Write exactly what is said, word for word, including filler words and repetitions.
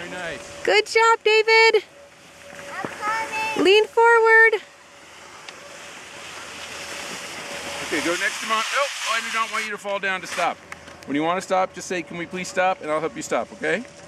Very nice. Good job, David. I'm coming. Lean forward. Okay, go next to mom. Nope, I do not want you to fall down to stop. When you want to stop, just say, can we please stop? And I'll help you stop, okay?